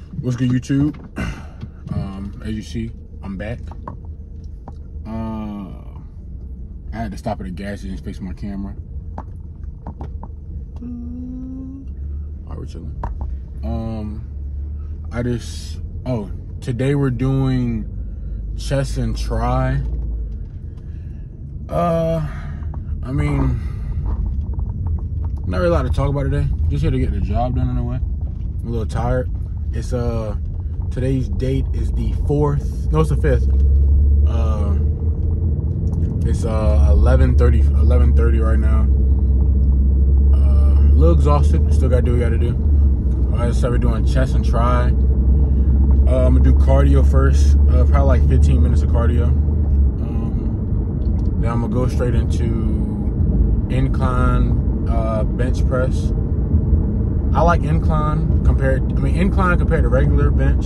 What's good, YouTube? As you see, I'm back. I had to stop at a gas station to fix my camera. Alright, we're chilling. Today we're doing chest and try. I mean, not really a lot to talk about today. Just here to get the job done in a way. I'm a little tired. It's today's date is the 4th. No, it's the 5th. It's 11:30 right now. A little exhausted. Still gotta do what we gotta do. I started doing chest and try. I'm gonna do cardio first. Probably like 15 minutes of cardio. Then I'm gonna go straight into incline bench press. I like incline compared to regular bench.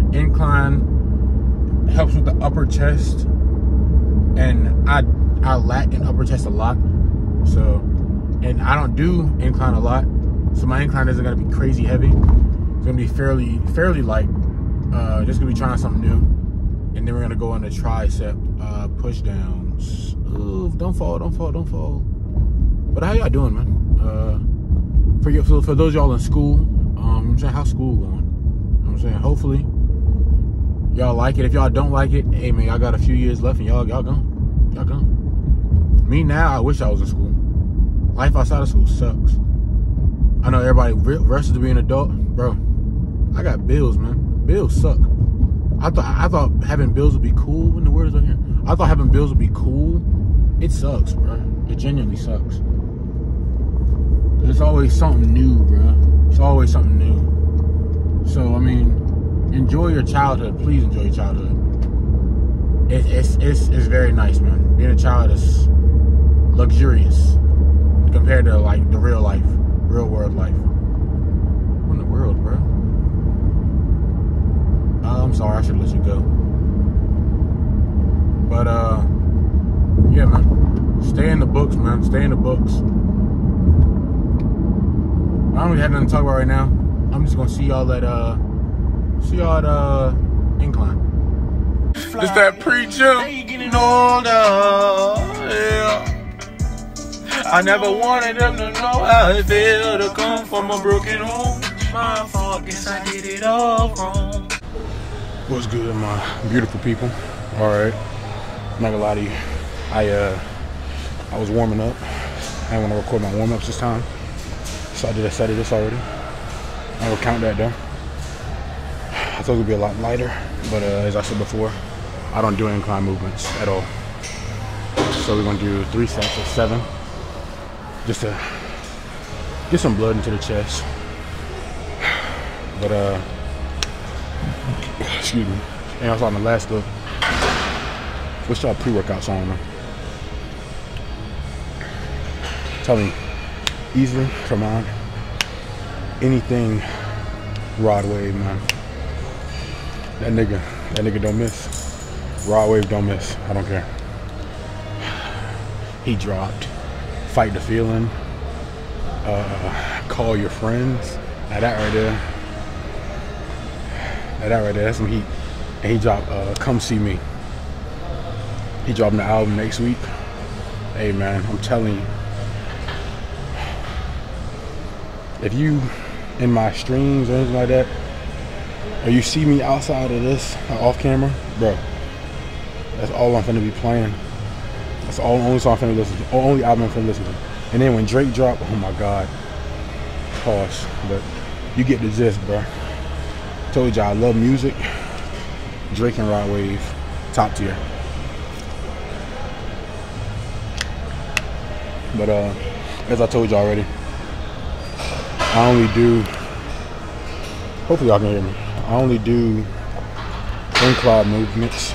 Incline helps with the upper chest, and I lack in upper chest a lot. So, and I don't do incline a lot, so my incline isn't gonna be crazy heavy. It's gonna be fairly light. Just gonna be trying something new, and then we're gonna go into tricep push downs. Ooh, don't fall. But how y'all doing, man? For those y'all in school, I'm saying, how's school going? You know what I'm saying, hopefully y'all like it. If y'all don't like it, hey man, y'all got a few years left, and y'all gone. Me now, I wish I was in school. Life outside of school sucks. I know everybody rushes to be an adult, bro. I got bills, man. Bills suck. I thought having bills would be cool. When the words are here, I thought having bills would be cool. It sucks, bro. It genuinely sucks. There's always something new, bro. It's always something new. So, I mean, enjoy your childhood. Please enjoy your childhood. It's very nice, man. Being a child is luxurious compared to, like, the real life, real world life. What in the world, bro? I'm sorry, I should let you go. But, yeah, man. Stay in the books, man. Stay in the books. I don't really have nothing to talk about right now. I'm just gonna see y'all at incline. It's that pre-gym. Getting older, yeah. I never wanted them to know how it felt to come from a broken home. My fault, guess I did it all wrong. What's good, my beautiful people? All right, I'm not gonna lie to you. I was warming up. I didn't want to record my warm-ups this time. So I did a set of this already. I will count that down. I thought it would be a lot lighter, but as I said before, I don't do incline movements at all. So we're gonna do 3 sets of 7, just to get some blood into the chest. But excuse me. And also on the last look, what's y'all pre-workouts on, man? Tell me. Easily, come on. Anything Rod Wave, man. That nigga don't miss. Rod Wave don't miss. I don't care. He dropped Fight the Feeling. Call Your Friends. Now that right there, that's some heat. And he dropped Come See Me. He dropping the album next week. Hey man, I'm telling you. If you in my streams or anything like that, or you see me outside of this off camera, bro, that's all I'm finna be playing. That's the only song I'm finna listen to, only album I'm finna listen to. And then when Drake dropped, oh my god, pause. But you get the gist, bro. Told y'all I love music. Drake and Rod Wave, top tier. But as I told you already, I only do, hopefully y'all can hear me, I only do incline movements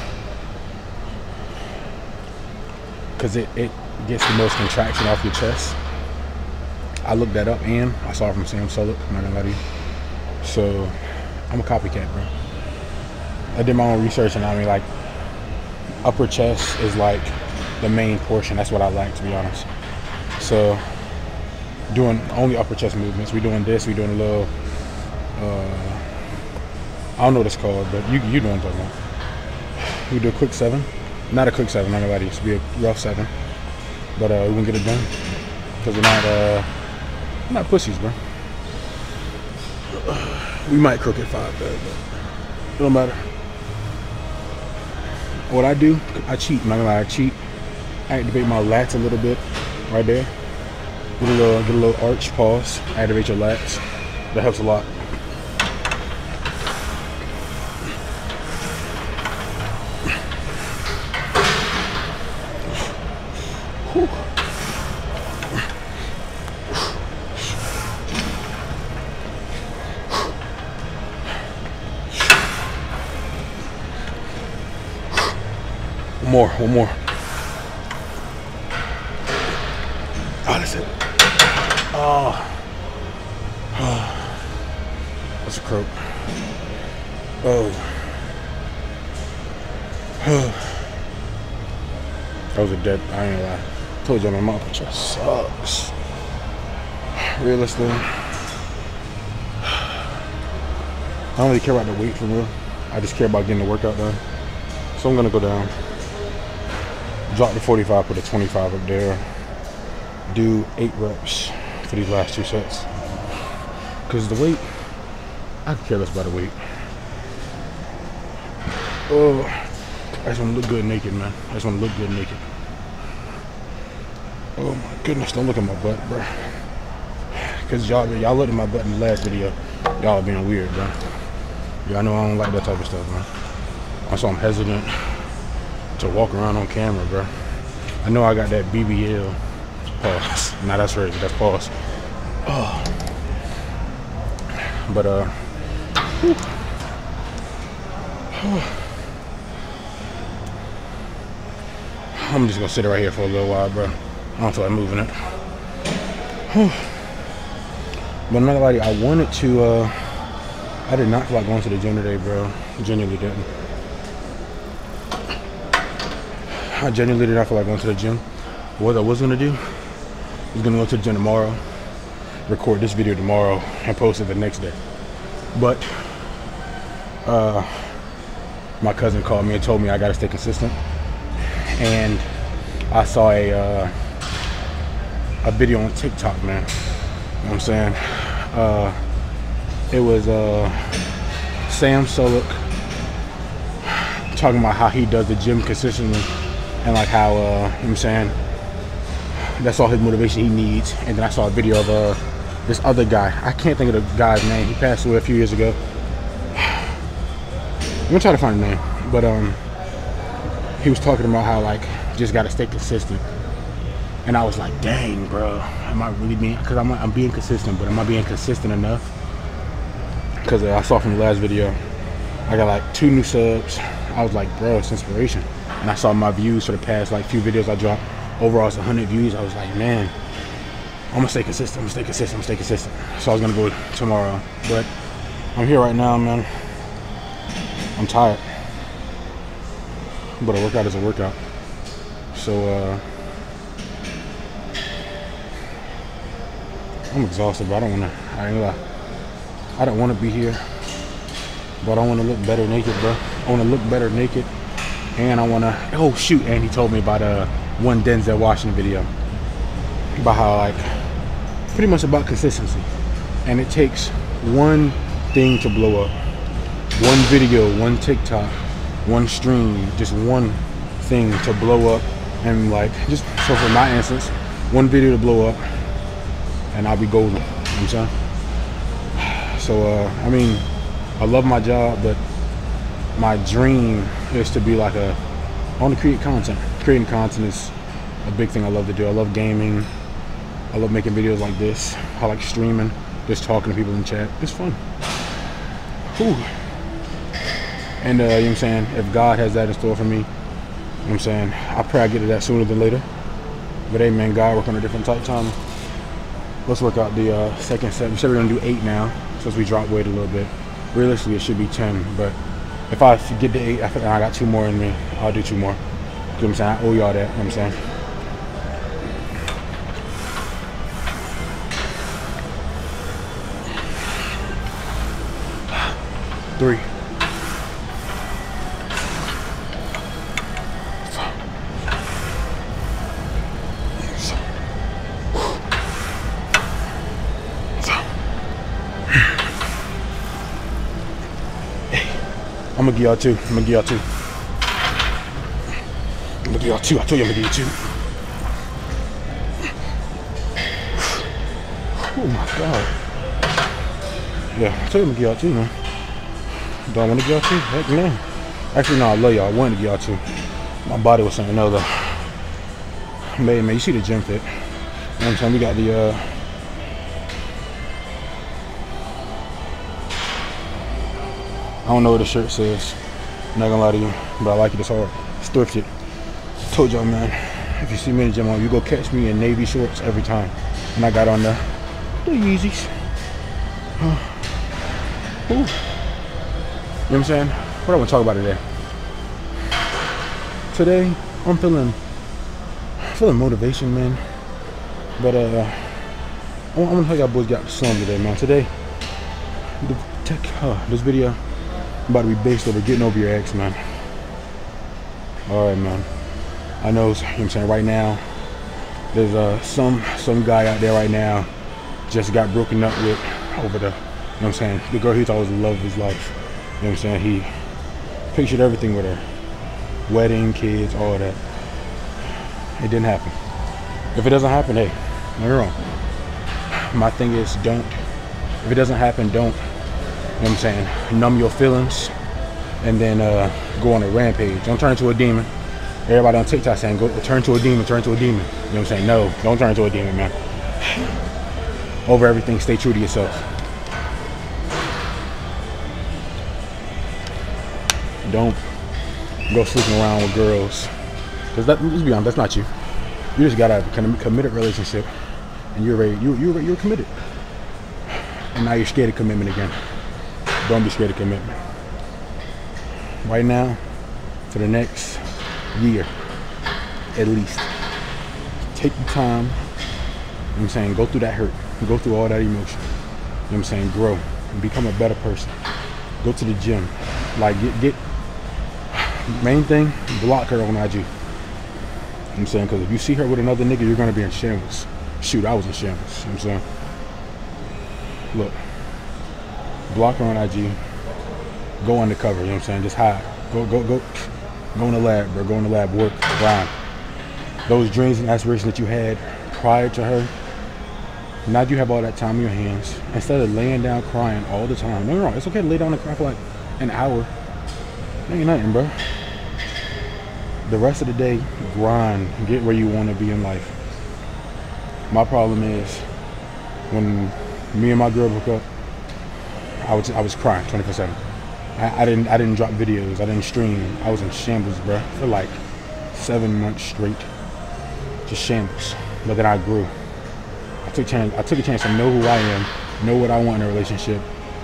because it gets the most contraction off your chest. I looked that up and I saw it from Sam Sulek, I'm not gonna lie to you. So I'm a copycat, bro. I did my own research, and I mean, like, upper chest is like the main portion. That's what I like, to be honest. So doing only upper chest movements. We're doing this. We're doing a little I don't know what it's called, but you know what I'm talking about. We do a quick 7. Not a quick 7, not nobody. It used to be a rough 7. But we wouldn't get it done. Because we're not pussies, bro. We might crook at 5, but it don't matter. What I do, I cheat. I'm not gonna lie, I cheat. I activate my lats a little bit, right there. Get a little arch, pause. Activate your lats. That helps a lot. Whew. One more. Oh, that's it. Oh. That's a croak. Oh. That was a dead, I ain't gonna lie. Told you my mouth just sucks. Realistically, I don't really care about the weight for real. I just care about getting the workout done. So I'm gonna go down. Drop the 45, put a 25 up there. Do 8 reps for these last 2 sets. Because the weight, I could care less about the weight. Oh, I just want to look good naked, man. I just want to look good naked. Oh my goodness, don't look at my butt, bro. Because y'all looked at my butt in the last video. Y'all are being weird, bro. Y'all know I don't like that type of stuff, man. So I'm hesitant to walk around on camera, bro. I know I got that BBL. Pause. Nah, that's crazy. That's pause. Oh. But I'm just gonna sit right here for a little while, bro. I don't feel like moving it. But I'm not gonna lie to you, I wanted to. I did not feel like going to the gym today, bro. Genuinely didn't. I genuinely did not feel like going to the gym. What I was gonna do was gonna go to the gym tomorrow, record this video tomorrow, and post it the next day. But my cousin called me and told me I gotta stay consistent. And I saw a video on TikTok, man. You know what I'm saying? It was Sam Sulek talking about how he does the gym consistently. And like how, you know what I'm saying, that's all his motivation he needs. And then I saw a video of this other guy. I can't think of the guy's name. He passed away a few years ago. I'm gonna try to find a name. But he was talking about how like, just gotta stay consistent. And I was like, dang, bro, am I really being, because I'm being consistent, but am I being consistent enough? Because I saw from the last video, I got like 2 new subs. I was like, bro, it's inspiration. And I saw my views for the past like few videos I dropped. Overall, it's 100 views. I was like, man, I'm gonna stay consistent. I'm gonna stay consistent. I'm gonna stay consistent. So I was gonna go tomorrow, but I'm here right now, man. I'm tired, but a workout is a workout. So I'm exhausted, but I ain't gonna lie. I don't want to be here, but I want to look better naked, bro. I want to look better naked. And I wanna, oh shoot, and he told me about one Denzel Washington video about how like pretty much about consistency, and it takes one thing to blow up, one video, one TikTok, one stream, just one thing to blow up. And like, just so for my instance, one video to blow up and I'll be golden. You know what I'm saying? So I mean, I love my job, but my dream is to be like I want to create content. Creating content is a big thing I love to do. I love gaming. I love making videos like this. I like streaming, just talking to people in chat. It's fun. Whew. And you know what I'm saying, if God has that in store for me, you know what I'm saying, I pray I get to that sooner than later. But hey man, God work on a different type time. Let's work out the second set. We said we're gonna do 8 now, since we dropped weight a little bit. Realistically, it should be 10, but if I get to 8, I feel like I got 2 more in me, I'll do 2 more. You know what I'm saying? I owe y'all that, you know what I'm saying? Three, I'm gonna give y'all 2. I'm gonna give y'all 2. I'm gonna give y'all 2. I told you I'm gonna give you 2. Oh my God. Yeah, I told you I'm gonna give y'all 2, man. Do I want to give y'all 2? Heck no. Actually, no, I love y'all. I wanted to give y'all 2. My body was saying no, though. Man, you see the gym fit. You know what I'm saying? We got the, I don't know what the shirt says. I'm not gonna lie to you, but I like it. It's hard. It's thrifted. Told y'all, man, if you see me in the gym, you go catch me in navy shorts every time. And I got on the Yeezys. Ooh. You know what I'm saying? What I want to talk about today? Today, I'm feeling motivation, man. But I'm gonna tell y'all boys got some today, man. Today, this video about to be based over getting over your ex, man. All right, man. I know, you know what I'm saying, right now, there's some guy out there right now just got broken up with over the, you know what I'm saying, the girl he thought was the love of his life. You know what I'm saying? He pictured everything with her. Wedding, kids, all that. It didn't happen. If it doesn't happen, hey, no, you're wrong. My thing is, don't. If it doesn't happen, don't. You know what I'm saying? Numb your feelings and then go on a rampage. Don't turn into a demon. Everybody on TikTok saying, go turn to a demon, turn to a demon. You know what I'm saying? No, don't turn into a demon, man. Over everything, stay true to yourself. Don't go sleeping around with girls. Cause let's be honest, that's not you. You just gotta have a committed relationship, and you're ready. You're committed, and now you're scared of commitment again. Don't be scared of commitment. Right now, for the next year, at least, take your time. You know what I'm saying? Go through that hurt. Go through all that emotion. You know what I'm saying? Grow and become a better person. Go to the gym. Like get. Main thing, block her on IG. You know what I'm saying? Because if you see her with another nigga, you're gonna be in shambles. Shoot, I was in shambles. You know what I'm saying? Look, block her on IG. Go undercover. You know what I'm saying? Just hide. Go in the lab, bro. Go in the lab. Work, grind. Those dreams and aspirations that you had prior to her. Now you have all that time in your hands. Instead of laying down crying all the time. No, you're wrong. It's okay to lay down and cry for like an hour. Ain't nothing, bro. The rest of the day, grind, get where you want to be in life. My problem is when me and my girl broke up, I was crying 24/7. I didn't drop videos. I didn't stream. I was in shambles, bro, for like 7 months straight, just shambles. But then I grew. I took a chance to know who I am, know what I want in a relationship.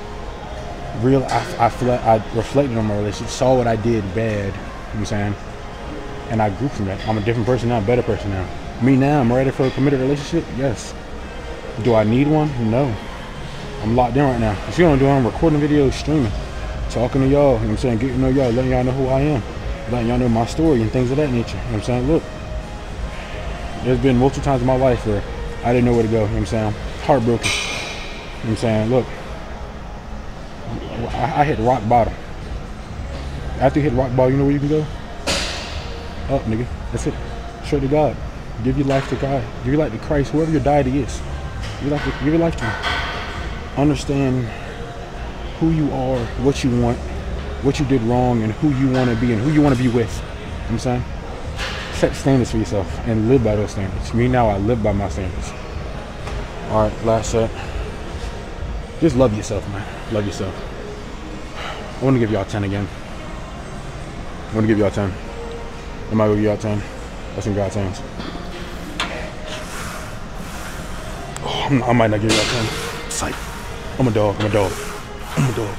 I reflected on my relationship, saw what I did bad, you know what I'm saying? And I grew from that. I'm a different person now, a better person now. Me now, I'm ready for a committed relationship? Yes. Do I need one? No. I'm locked in right now. You see what I'm doing? I'm recording videos, streaming, talking to y'all, you know what I'm saying? Getting to know y'all, letting y'all know who I am, letting y'all know my story and things of that nature. You know what I'm saying? Look, there's been multiple times in my life where I didn't know where to go, you know what I'm saying? Heartbroken. You know what I'm saying? Look, I hit rock bottom. After you hit rock bottom, you know where you can go? Up, nigga. That's it. Straight to God. Give your life to God. Give your life to Christ, whoever your deity is. Give your life to Him. Understand who you are, what you want, what you did wrong, and who you want to be and who you want to be with. You know what I'm saying? Set standards for yourself and live by those standards. Me now, I live by my standards. Alright, last set. Just love yourself, man. Love yourself. I want to give y'all 10 again. I want to give y'all 10. Am I going to give y'all 10? That's in God's hands. Oh, I might not give y'all 10. Psych. I'm a dog. I'm a dog. I'm a dog.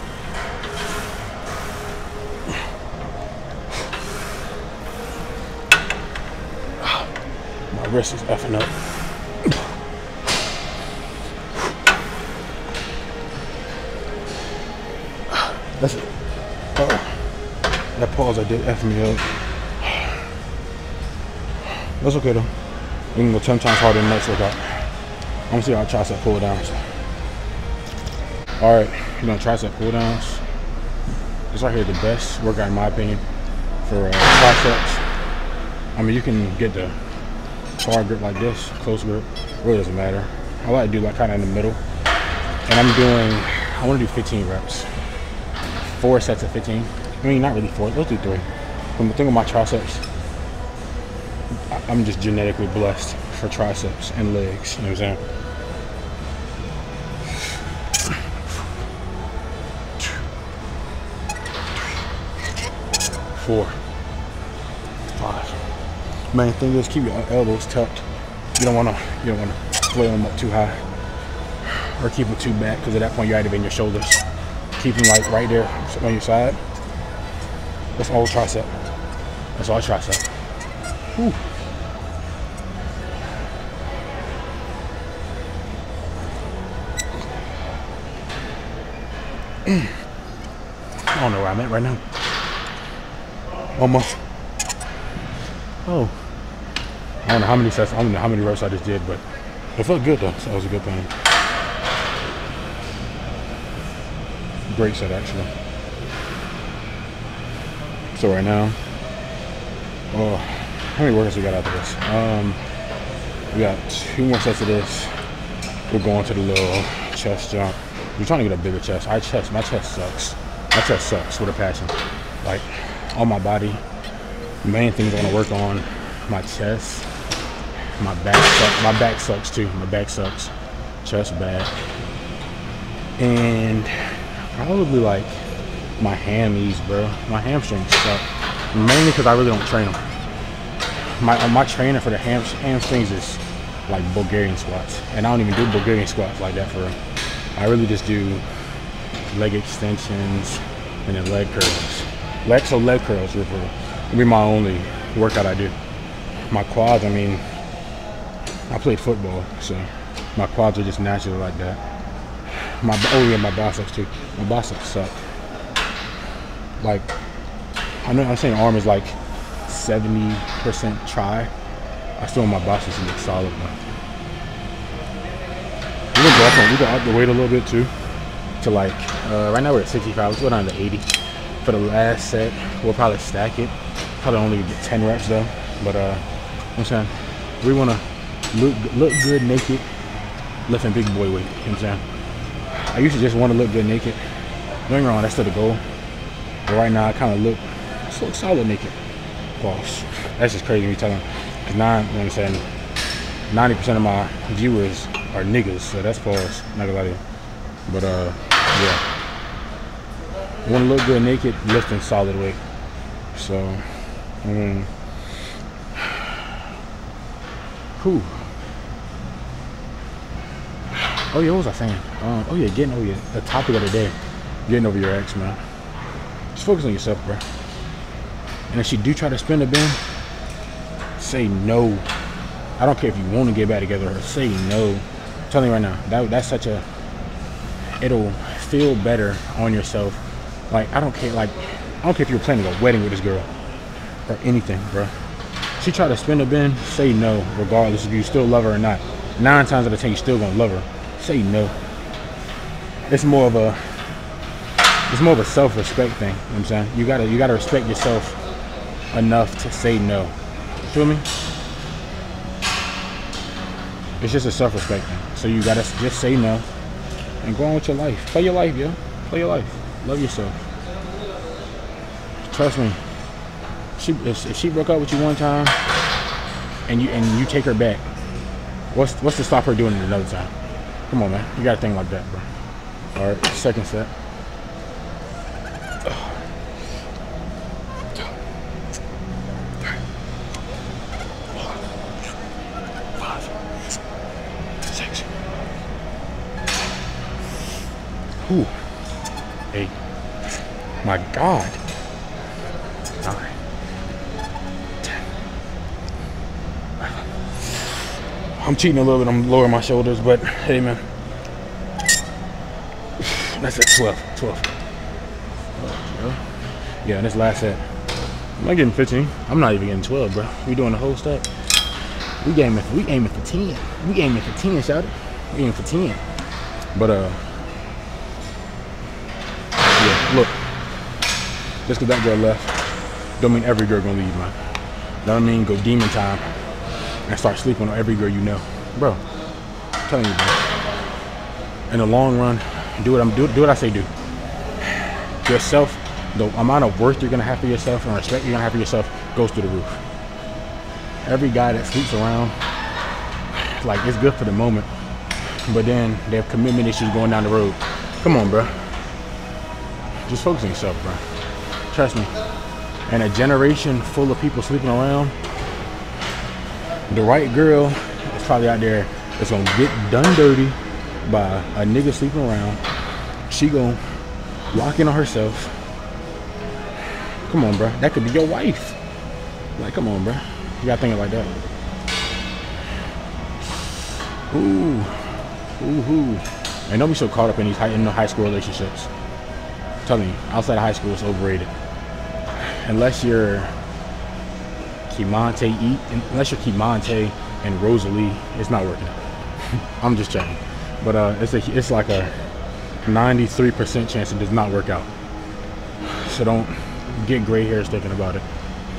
My wrist is effing up. That's it. That pause I did F me up. That's okay though. We can go 10 times harder than the next workout. I'm gonna see our tricep pull downs. Alright, you're gonna tricep pull downs. This right here is the best workout in my opinion for triceps. I mean, you can get the hard grip like this, close grip, really doesn't matter. I like to do like kind of in the middle. And I want to do 15 reps. 4 sets of 15. I mean, not really 4, let's do 3. But the thing with my triceps, I'm just genetically blessed for triceps and legs, you know what I'm saying? 4, 5. Main thing is keep your elbows tucked. You don't wanna flail them up too high or keep them too back, because at that point you're activating your shoulders. Keep them like right there on your side. That's all tricep. That's all tricep. Whew. I don't know where I'm at right now. Almost. Oh. I don't know how many sets, I don't know how many reps I just did, but it felt good though, so that was a good thing. Great set actually. So right now, how many workouts we got after this? We got 2 more sets of this. We're going to the little chest jump. We're trying to get a bigger chest. My chest sucks. My chest sucks with a passion. Like, on my body, the main things I want to work on, my chest, my back sucks. My back sucks too. My back sucks. Chest, back. And probably like my hammies, bro. My hamstrings suck. Mainly because I really don't train them. My trainer for the hamstrings is like Bulgarian squats. And I don't even do Bulgarian squats like that for real. I really just do leg extensions and then leg curls. Leg curls will be my only workout I do. My quads, I mean, I played football, so my quads are just naturally like that. My biceps too. My biceps suck. Like, I'm saying arm is like 70% try. I still want my biceps to look solid though. We go up the weight a little bit too. To like, right now we're at 65, let's go down to 80. For the last set, we'll probably stack it. Probably only get 10 reps though. But I'm saying, we wanna look good naked, lifting big boy weight, you know what I'm saying? I used to just want to look good naked. Don't get me wrong, that's still the goal. But right now I kind of look solid naked. Pause. That's just crazy me telling. Cause now, you know what I'm saying, 90% of my viewers are niggas, so that's pause. Not gonna lie to you. But yeah. I want to look good naked, lifting solid weight. So, whew. Oh yeah, what was I saying? The topic of the day, getting over your ex, man. Just focus on yourself, bro. And if she do try to spin a bend, say no. I don't care if you want to get back together with her, say no. I'm telling you right now, that's such a, it'll feel better on yourself. Like, I don't care if you're planning a wedding with this girl or anything, bro. She try to spin a bend, say no, regardless if you still love her or not. 9 times out of 10, you still gonna love her. Say no. It's more of a self-respect thing. You know what I'm saying? You gotta respect yourself enough to say no. You feel me? It's just a self-respect thing. So you gotta just say no and go on with your life. Play your life, yo. Play your life. Love yourself. Trust me. If she broke up with you one time and you take her back, what's to stop her doing it another time? Come on, man. You gotta think like that, bro. All right, second set. 6. Ooh. 8. My God. 9. 10. 11. I'm cheating a little bit. I'm lowering my shoulders, but hey, man. That's at 12. Yeah, this last set. I'm not getting 15. I'm not even getting 12, bro. We doing the whole stack. We aiming for 10. We aiming for 10, shout it. We aiming for 10. But yeah, look. Just because that girl left, don't mean every girl gonna leave, man. Don't mean go demon time and start sleeping on every girl you know, bro. I'm telling you, bro. In the long run, do what I say do. Yourself, the amount of worth you're gonna have for yourself and respect you're gonna have for yourself goes through the roof. Every guy that sleeps around, like, it's good for the moment, but then they have commitment issues going down the road. Come on, bro. Just focus on yourself, bro. Trust me. And a generation full of people sleeping around, the right girl is probably out there that's gonna get done dirty by a nigga sleeping around. She gonna lock in on herself. Come on, bro. That could be your wife. Like, come on, bro. You gotta think it like that. Ooh. Ooh. And don't be so caught up in these high school relationships. I'm telling you, outside of high school, it's overrated. Unless you're Kimante and Rosalie, it's not working out. I'm just checking. But it's like a 93% chance it does not work out. So don't get gray hairs thinking about it.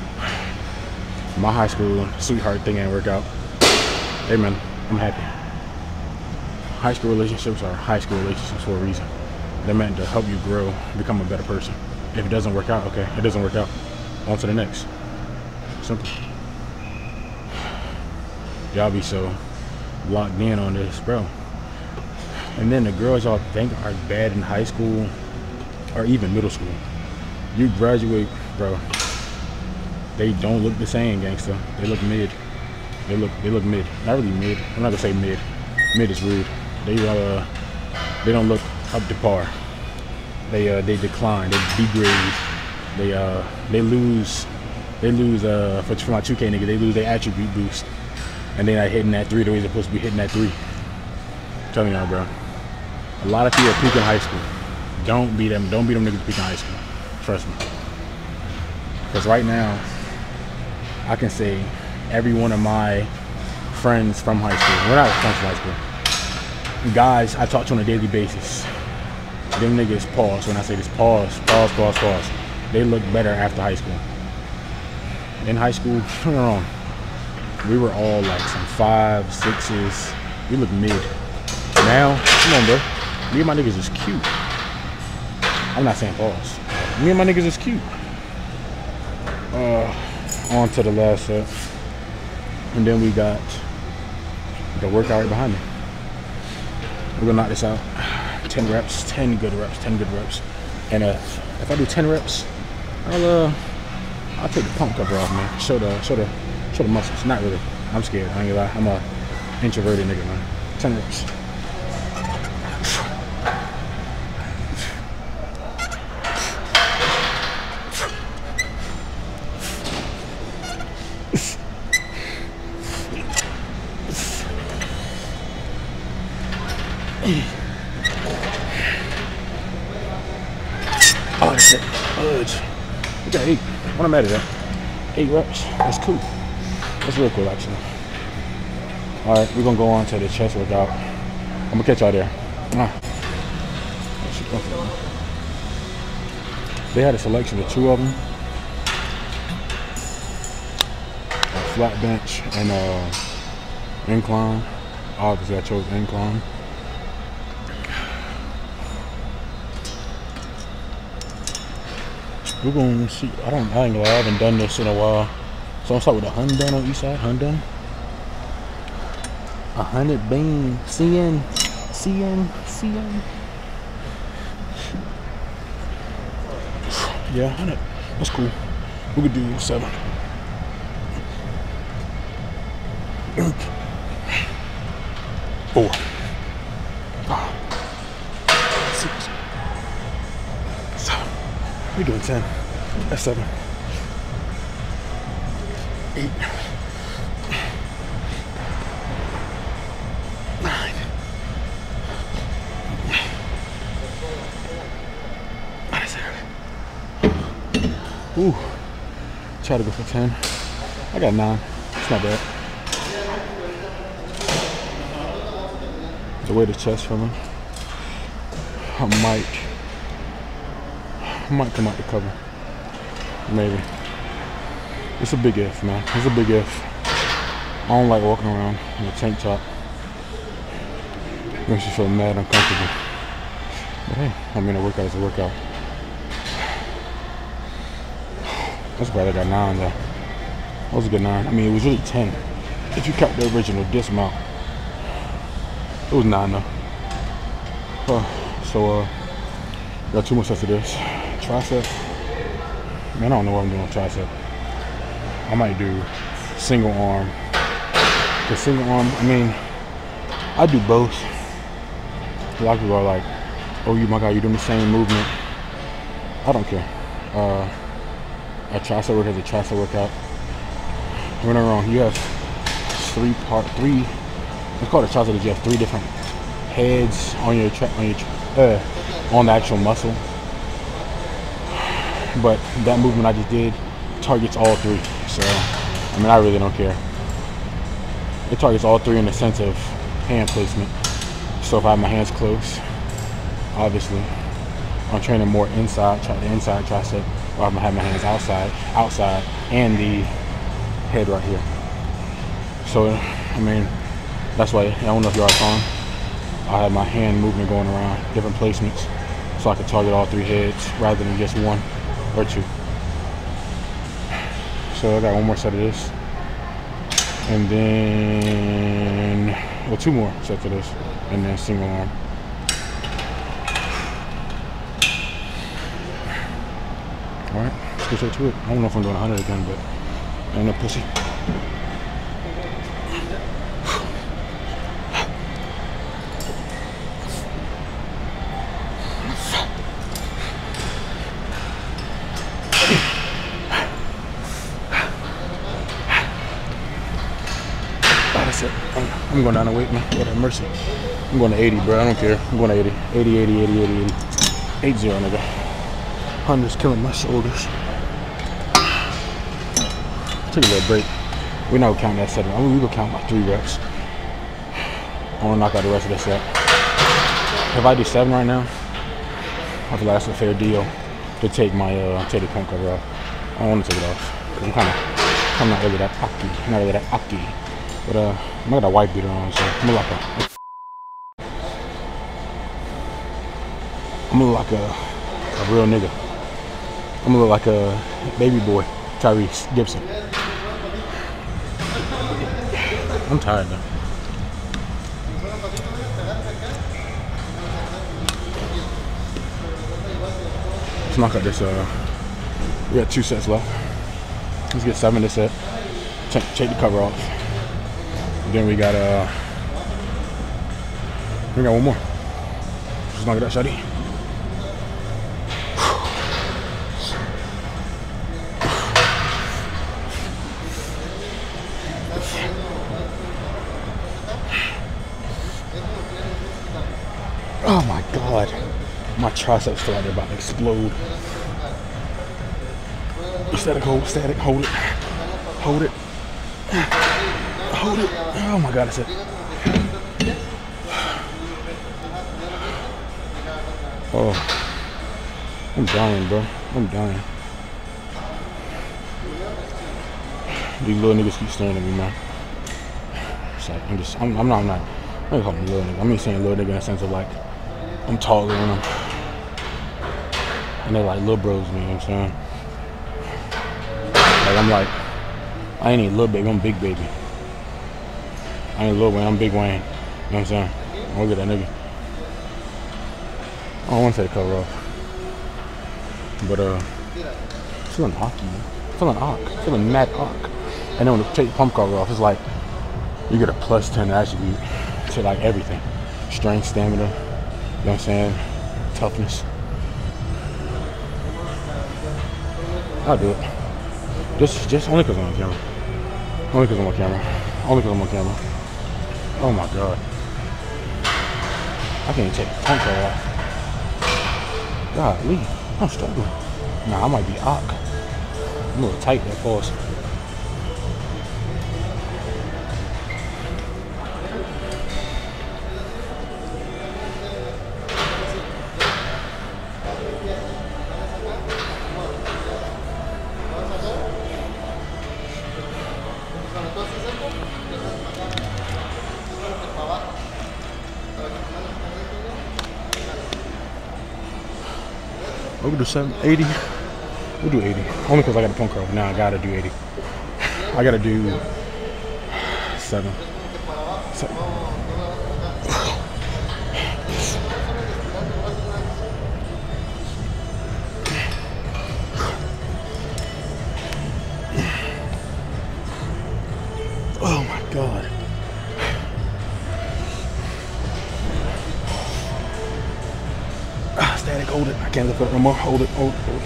My high school sweetheart thing ain't work out. Hey man, I'm happy. High school relationships are high school relationships for a reason. They're meant to help you grow, become a better person. If it doesn't work out, okay, it doesn't work out. On to the next. Simple. Y'all be so locked in on this, bro. And then the girls y'all think are bad in high school or even middle school, you graduate, bro, they don't look the same, gangster. They look mid. They look mid. Not really mid. I'm not gonna say mid. Mid is rude. They don't look up to par. They decline. They degrade. They lose. For my 2K nigga, they lose their attribute boost, and they're not hitting that 3 the way they're supposed to be hitting that 3. I'm telling y'all, bro. A lot of people peak in high school. Don't be them. Don't be them niggas peak in high school. Trust me. Because right now, I can say every one of my friends from high school, we're not friends from high school, guys I talk to on a daily basis, them niggas, pause when I say this, pause, they look better after high school. In high school, turn around, we were all like some 5, 6s, we look mid. Now, come on, bro, me and my niggas is cute. I'm not saying pause. Me and my niggas is cute. On to the last set. And then we got the workout right behind me. We're gonna knock this out. 10 reps, 10 good reps, 10 good reps. And if I do 10 reps, I'll take the pump cover off, man. Show the muscles. Not really. I'm scared. I ain't gonna lie. I'm a introverted nigga, man. 10 reps. Oh, that's it. Fudge. We got 8. What I'm at it at? 8 reps. That's cool. That's real cool, actually. Alright, we're gonna go on to the chest workout. I'm gonna catch y'all there. They had a selection of 2 of them. A flat bench and incline. Obviously I chose incline. We're gonna see. I ain't gonna lie, I haven't done this in a while. So I'm start with a Hundun on each side. Hundun. 100 beam. CN. Yeah, 100. That's cool. We could do 7. 4. 5. 6. 7. We're doing 10. That's 7. 8. 9. That's it. Ooh. Try to go for 10. I got 9. It's not bad. The way the chest feeling, I might come out the cover. Maybe. It's a big if, man. It's a big if. I don't like walking around in a tank top. Makes you feel mad uncomfortable. But hey, I mean, a workout is a workout. That's glad I got 9 though. That was a good 9. I mean, it was really 10. If you count the original dismount. It was 9 though. Got 2 more sets of this. Tricep. Man, I don't know what I'm doing with tricep. I might do single arm. The single arm, I mean, I do both. A lot of people are like, oh my God, you're doing the same movement. I don't care. A tricep workout is a tricep workout. We're not wrong. You have 3, it's called a tricep because you have 3 different heads on on the actual muscle. But that movement I just did targets all 3. So, I mean, I really don't care. It targets all 3 in the sense of hand placement. So if I have my hands close, obviously, I'm training more inside, the inside tricep, or I'm gonna have my hands outside, and the head right here. So, I mean, that's why, I don't know if y'all saw, I have my hand movement going around, different placements, so I can target all 3 heads rather than just 1 or 2. So I got 1 more set of this. And then, well, 2 more sets of this. And then single arm. Alright, let's go straight to it. I don't know if I'm doing 100 again, but I ain't no pussy. That's it. I'm going down to weight, man. Lord have mercy. I'm going to 80, bro. I don't care. I'm going to 80. 80, 80, 80, 80, 80. 80, nigga. 100's killing my shoulders. Take a little break. We're not going to count that set. I mean, we will count like 3 reps. I want to knock out the rest of the set. If I do 7 right now, I feel like that's a fair deal to take my take the pump cover off. I don't want to take it off because I'm not really that aki. Not really that aki. But I'm got a white beater on, so I'm gonna look like a real nigga. I'm gonna look like a baby boy, Tyrese Gibson. I'm tired though. Let's knock out this. We got 2 sets left. Let's get 7 this set. Take the cover off. Then we got 1 more. Just knock it out, shawty. Oh my God, my triceps feel like they're about to explode. Static, hold it, hold it. Hold it. Oh my God, that's it. Oh, I'm dying, bro. I'm dying. These little niggas keep staring at me, man. It's like, I'm not gonna call them little nigga. I'm just saying little nigga in the sense of like, I'm taller than them. And they're like little bros to me, you know what I'm saying? Like, I'm like, I ain't even little baby, I'm big baby. I ain't Lil Wayne, I'm Big Wayne. You know what I'm saying? Look at that nigga. I don't want to take the cover off. But, feeling hockey, man. Feeling awk. Feeling mad awk. And then when you take the pump cover off, it's like you get a +10 attribute to like everything. Strength, stamina, you know what I'm saying? Toughness. I'll do it. Just only because I'm on camera. Only because I'm on camera. Only because I'm on camera. Oh my God. I can't even take the pump cover off. Golly, I'm struggling. Nah, I might be awk. I'm a little tight there, pause. We'll do 80. We'll do 80. Only because I got a punk curl. Now I gotta do 80. I gotta do 7. Oh my God. Static, hold it. I can't lift up no more. Hold it, hold it, hold it.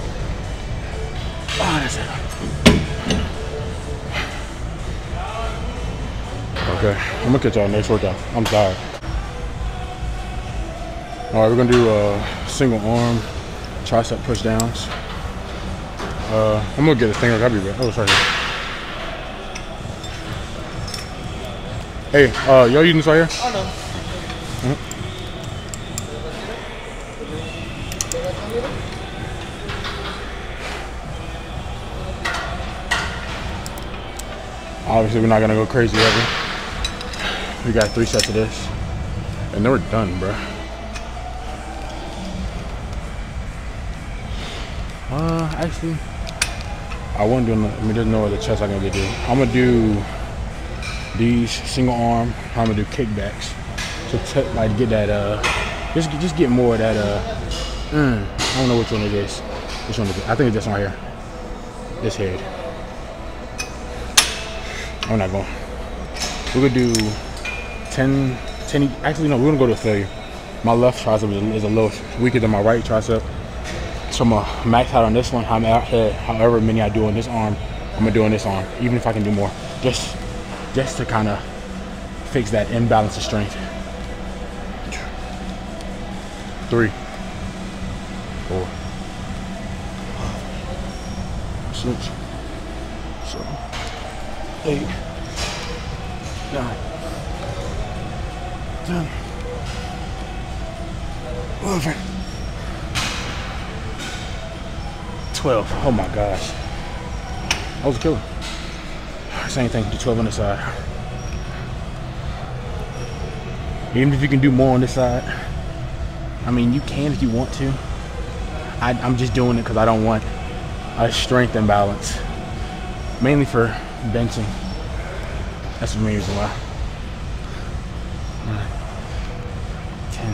Ah, that's it. Okay, I'm gonna catch y'all next workout. I'm tired. All right, we're gonna do single arm tricep push downs. I'm gonna get a thing. I'll be back. Oh, it's right here. Hey, y'all using this right here? Oh no. Obviously, we're not gonna go crazy heavy. We got 3 sets of this, and then we're done, bro. Actually, I wasn't doing. I mean, there's no other chest I can really do. I'm gonna do these single arm. I'm gonna do kickbacks to like get that. Just get more of that. I don't know which one it is. Which one is it? I think it's this one right here. This head. I'm not going. We're gonna do 10. Actually, no, we're gonna go to failure. My left tricep is a little weaker than my right tricep. So I'm gonna max out on this one. However many I do on this arm, I'm gonna do on this arm. Even if I can do more, just to kind of fix that imbalance of strength. 3, 4, 6, 7, 8, 9, 10, 11, 12. Oh my gosh. That was a killer. Same thing, do 12 on this side. Even if you can do more on this side, I mean, you can if you want to. I'm just doing it because I don't want a strength imbalance. Mainly for benching. That's the main reason why. 10,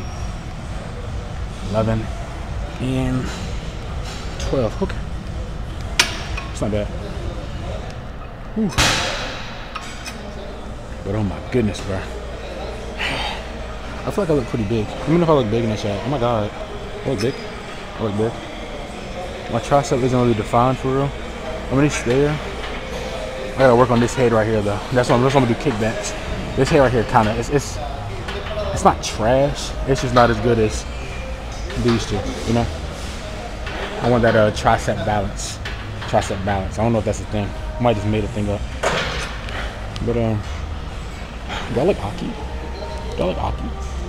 11, and 12. Okay. It's not bad. Whew. But oh my goodness, bro. I feel like I look pretty big. Even if I look big in that shot. Oh my God. I look big. I look big. My tricep isn't really defined for real. I mean, it's there. I gotta work on this head right here though. That's what I'm gonna do kickbacks. This head right here kinda, it's not trash. It's just not as good as these two, you know? I want that tricep balance. Tricep balance. I don't know if that's a thing. I might just made a thing up. But do I look Aki? Do I look Aki?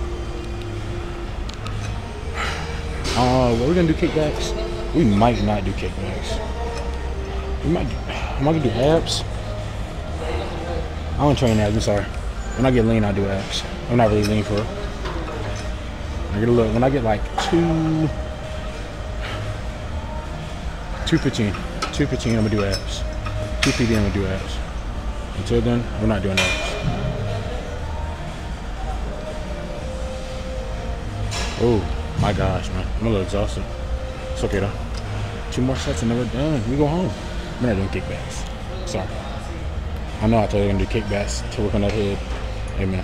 We're gonna do kickbacks. We might not do kickbacks. We might. Am I gonna do abs? I don't train abs. I'm sorry. When I get lean, I do abs. I'm not really lean for it. I get a little. When I get like 215, I'm gonna do abs. 250, I'm gonna do abs. Until then, we're not doing abs. Oh my gosh, man. I'm a little exhausted. It's okay though. 2 more sets and then we're done. We go home. We're not doing kickbacks. Sorry. I know I told you I'm gonna do kickbacks to work on that head. Hey man.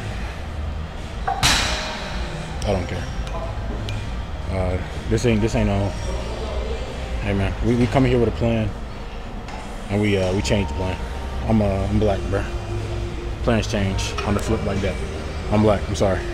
I don't care. This ain't no. Hey man, we come here with a plan, and we change the plan. I'm black, bro. Plans change on the flip like that. I'm black. I'm sorry.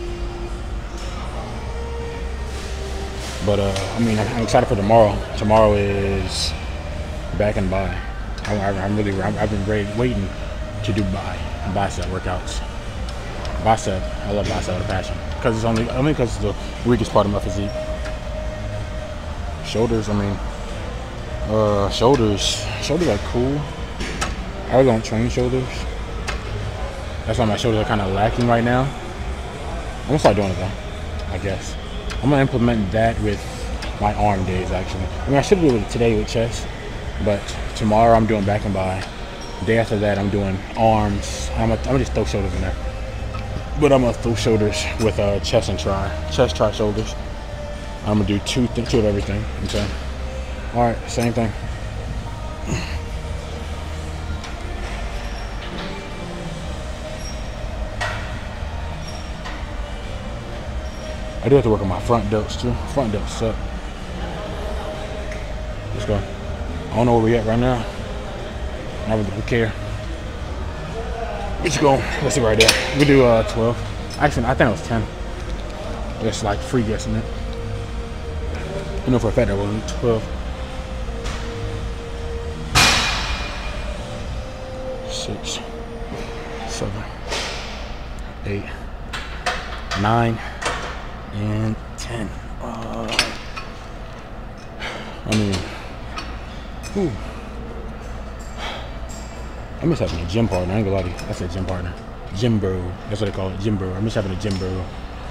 But I mean, I'm excited for tomorrow. Tomorrow is back and bi. I've been waiting to do bicep workouts. Bicep, I love bicep with a passion because it's only because it's the weakest part of my physique. Shoulders, I mean, shoulders are cool. I really don't train shoulders. That's why my shoulders are kind of lacking right now. I'm gonna start doing it though, I guess. I'm gonna implement that with my arm days actually. I mean, I should do it today with chest, but tomorrow I'm doing back and bi. The day after that I'm doing arms. I'm gonna just throw shoulders in there, but I'm gonna throw shoulders with chest and try. Chest, try, shoulders. I'm gonna do two of everything. Okay. All right, same thing. I do have to work on my front delts too. Front delts suck. Let's go. I don't know where we at right now. I really don't care. Let's go. Let's see right there. We do 12. Actually, I think it was 10. It's like free guessing it. I know for a fact that wasn't 12. 6, 7, 8, 9, and 10. I mean, whew. I miss having a gym partner. I ain't gonna lie to you. I said gym partner. Gym bro. That's what they call it. Gym bro. I miss having a gym bro.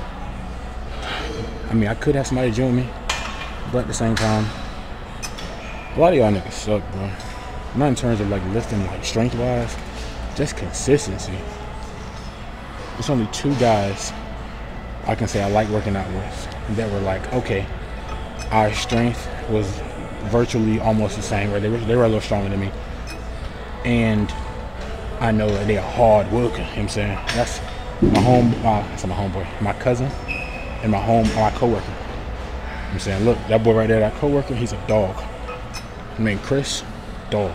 I mean, I could have somebody join me, but at the same time, a lot of y'all niggas suck, bro. Not in terms of like lifting, like strength wise, just consistency. There's only 2 guys I can say I like working out with that were like, okay, our strength was virtually almost the same, right? They were a little stronger than me, and I know that they are hard worker. You know what I'm saying? That's my homeboy, my cousin, and my coworker. You know what I'm saying? Look, that boy right there, that coworker, he's a dog. I mean, Chris, dog.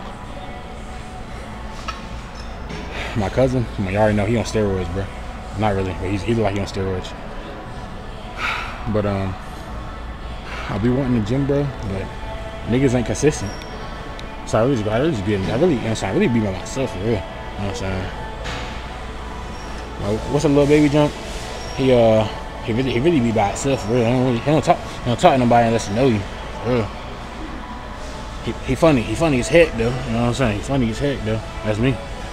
My cousin, you already know he on steroids, bro. Not really, but he look like he on steroids. But I'll be wanting the gym, bro, but niggas ain't consistent. So I really be by myself for real. You know what I'm saying? What's a little baby jump? He really be by himself for real. He don't talk to nobody unless he know you. For real. He funny as heck though. You know what I'm saying? He funny as heck though. That's me.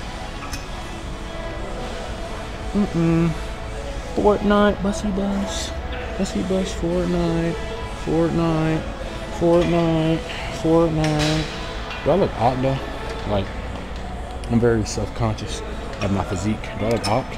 Fortnite, Bussy Bus, Fortnite. Do I look odd though? Like, I'm very self-conscious of my physique. Do I look odd?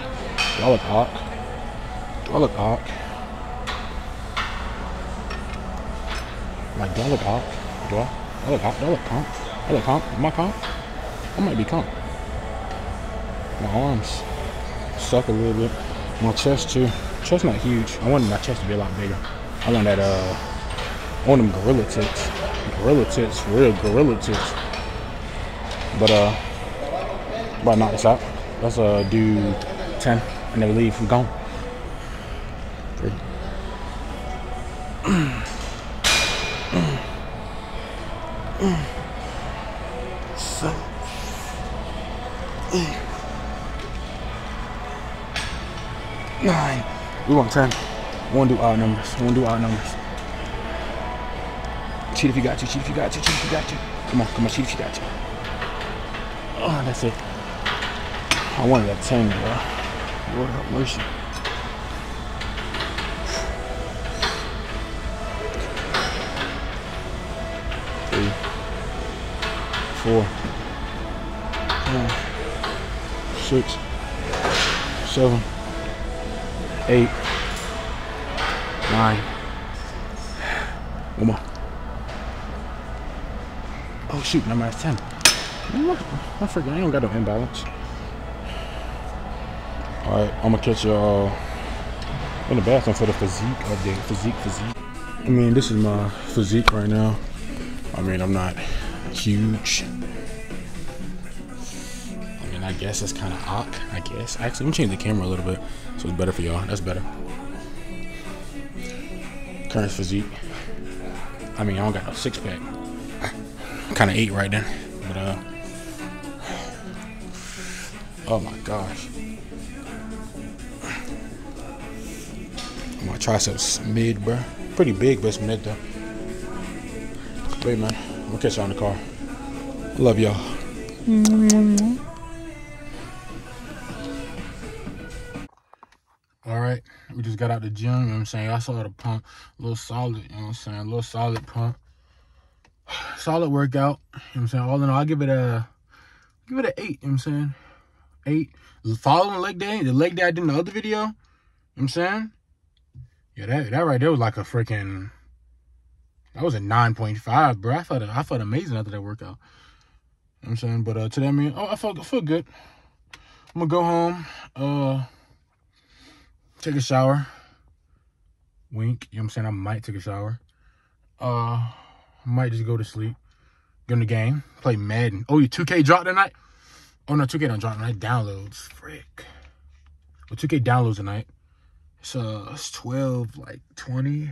Like, do I look odd? Do I look odd? Do I look comp? I look comp? Am I comp? I might be comp. My arms suck a little bit. My chest too. Chest not huge. I wanted my chest to be a lot bigger. I want that I want them gorilla tits. Real gorilla tits. But about to knock this out. Let's do 10 and then we leave. I'm gone. 3. 7, 8, 9. We want 10. We want to do odd numbers. Cheat if you got to. Come on, cheat if you got to. Oh, that's it. I wanted that 10, bro. Lord have mercy. Three, 4, 5, 6, 7, 8, 9. One more. Oh shoot, now I'm at 10. I forget, I don't got no imbalance. Alright, I'm gonna catch y'all in the bathroom for the physique update. Physique. I mean, this is my physique right now. I mean, I'm not huge. I mean, I guess it's kind of awk, I guess. Actually, let me change the camera a little bit so it's better for y'all. That's better. Current physique. I mean, I don't got no 6-pack. Kind of ate right then, but oh my gosh, my triceps mid, bro. Pretty big, but it's mid though. Wait, man, I'm gonna catch y'all in the car. Love y'all. All right, We just got out the gym, you know what I'm saying? I saw the pump, a little solid, you know what I'm saying? A little solid pump. Solid workout, you know what I'm saying? All in all, I'll give it an 8, you know what I'm saying? 8. Following leg day, the leg day I did in the other video, you know what I'm saying? Yeah, that right there was like a freaking, that was a 9.5, bro. I felt amazing after that workout. You know what I'm saying? But today, man, I feel good. I'm gonna go home, take a shower. Wink, you know what I'm saying? I might take a shower. Might just go to sleep. Get in the game. Play Madden. Oh, your 2K dropped tonight? Oh, no, 2K don't drop tonight. Downloads. Frick. Well, 2K downloads tonight. It's 12, like, 20.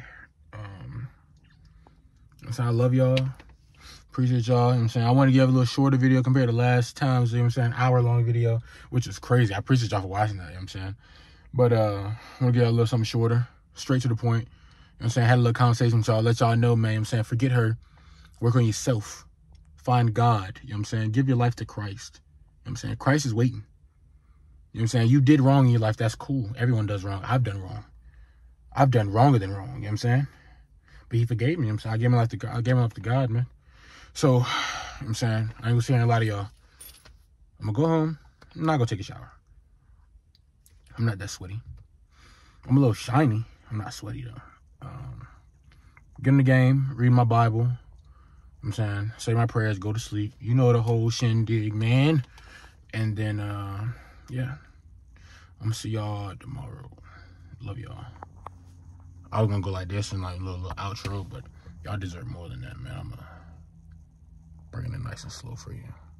So I love y'all. Appreciate y'all. You know what I'm saying? I want to give a little shorter video compared to last times. You know what I'm saying? Hour-long video, which is crazy. I appreciate y'all for watching that. You know what I'm saying? But I'm going to get a little something shorter. Straight to the point. You know what I'm saying? I had a little conversation with y'all. Let y'all know, man. You know what I'm saying? Forget her. Work on yourself. Find God. You know what I'm saying? Give your life to Christ. You know what I'm saying? Christ is waiting. You know what I'm saying? You did wrong in your life. That's cool. Everyone does wrong. I've done wrong. I've done wronger than wrong. You know what I'm saying? But he forgave me. You know what I'm saying? I gave my life to God. I gave my life to God, man. So, you know what I'm saying? I ain't gonna see a lot of y'all. I'm gonna go home. I'm not gonna take a shower. I'm not that sweaty. I'm a little shiny. I'm not sweaty, though. Get in the game. Read my Bible. You know what I'm saying? Say my prayers. Go to sleep. You know the whole shindig, man. And then, yeah. I'm gonna see y'all tomorrow. Love y'all. I was gonna go like this and like a little outro, but y'all deserve more than that, man. I'm gonna bring it nice and slow for you.